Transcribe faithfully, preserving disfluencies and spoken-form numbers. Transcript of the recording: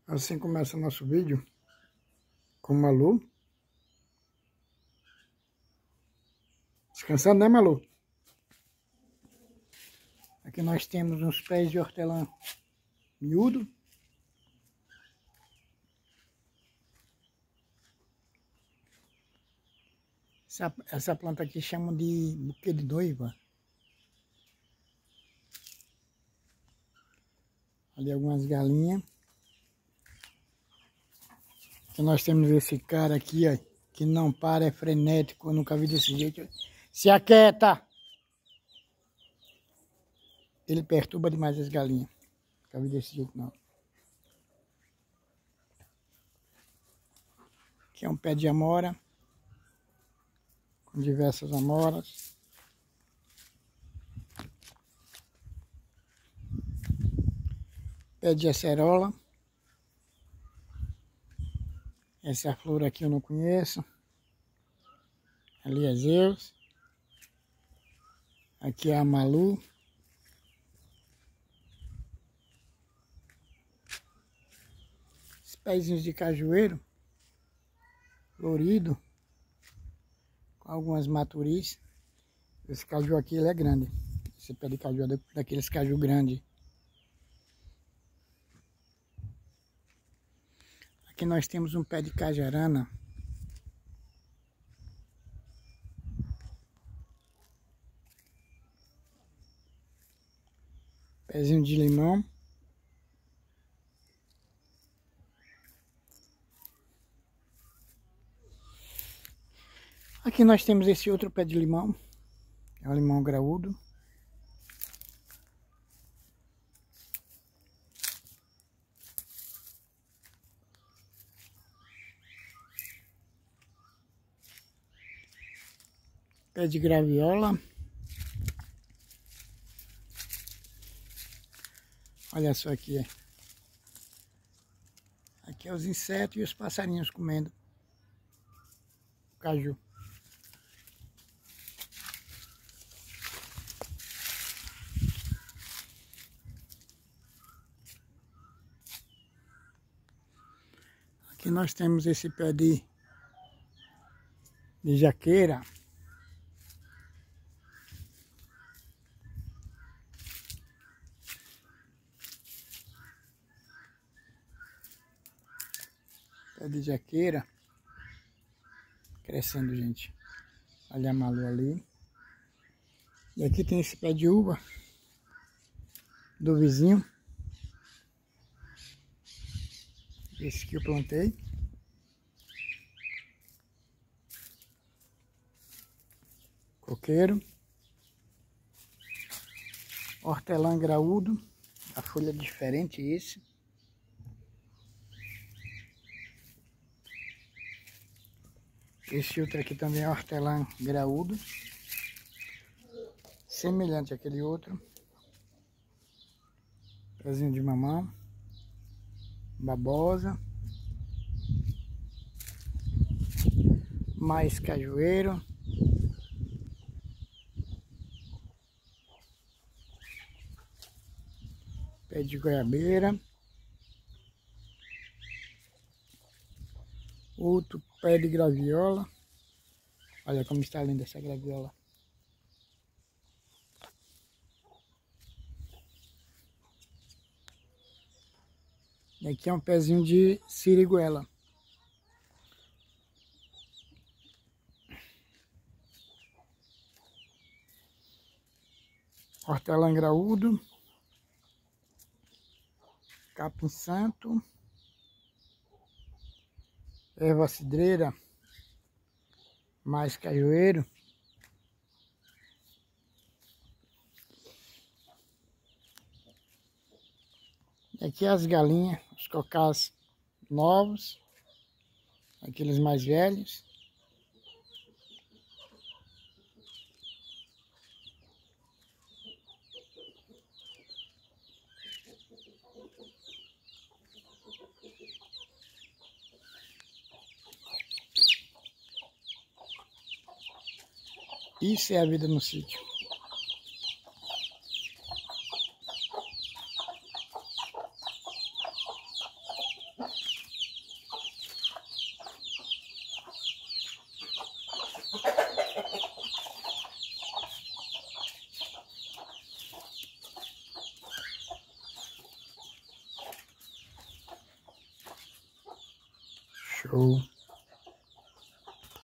Assim começa o nosso vídeo com Malu. Descansando, né, Malu? Aqui nós temos uns pés de hortelã miúdo. Essa, essa planta aqui chamam de buquê de noiva. Ali algumas galinhas. Aqui nós temos esse cara aqui, ó, que não para, é frenético. Eu nunca vi desse jeito. Se aquieta! Ele perturba demais as galinhas. Nunca vi desse jeito, não. Aqui é um pé de amora. Com diversas amoras. Pé de acerola. Essa flor aqui eu não conheço. Ali é Zeus. Aqui é a Malu. Os pezinhos de cajueiro. Florido. Com algumas maturis. Esse caju aqui ele é grande. Esse pé de caju é daqueles caju grandes. Aqui nós temos um pé de cajarana. Pezinho de limão. Aqui nós temos esse outro pé de limão. É um limão graúdo. Pé de graviola. Olha só aqui. Aqui é os insetos e os passarinhos comendo o caju. Aqui nós temos esse pé de, de jaqueira. Pé de jaqueira. Crescendo, gente. Olha a Malu ali. E aqui tem esse pé de uva do vizinho. Esse que eu plantei. Coqueiro. Hortelã graúdo. A folha é diferente esse. Esse outro aqui também é hortelã graúdo. Semelhante àquele outro. Pezinho de mamão. Babosa. Mais cajueiro. Pé de goiabeira. Outro pé de graviola. Olha como está linda essa graviola. E aqui é um pezinho de siriguela. Hortelã graúdo. Capim santo. Erva cidreira. Mais cajueiro. E aqui as galinhas, os cocás novos. Aqueles mais velhos. Isso é a vida no sítio. Show.